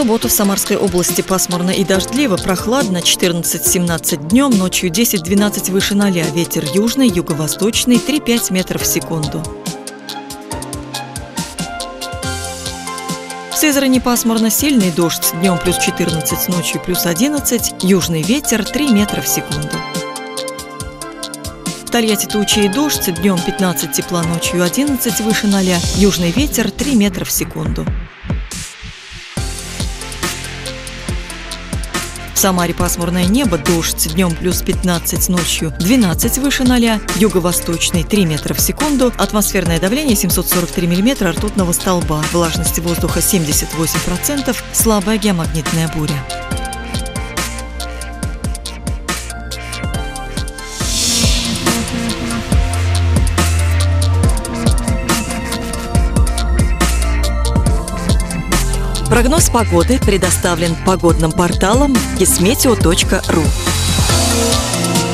субботу в Самарской области пасмурно и дождливо, прохладно, 14-17 днем, ночью 10-12 выше 0, ветер южный, юго-восточный, 3-5 метров в секунду. В Сызрани пасмурно, сильный дождь, днем плюс 14, ночью плюс 11, южный ветер 3 метра в секунду. В Тольятти тучи и дождь, днем 15 тепла, ночью 11 выше 0, южный ветер 3 метра в секунду. В Самаре пасмурное небо, дождь, днем плюс 15, ночью 12 выше 0, юго-восточный 3 метра в секунду, атмосферное давление 743 миллиметра ртутного столба, влажность воздуха 78%, слабая геомагнитная буря. Прогноз погоды предоставлен погодным порталом kismeteo.ru.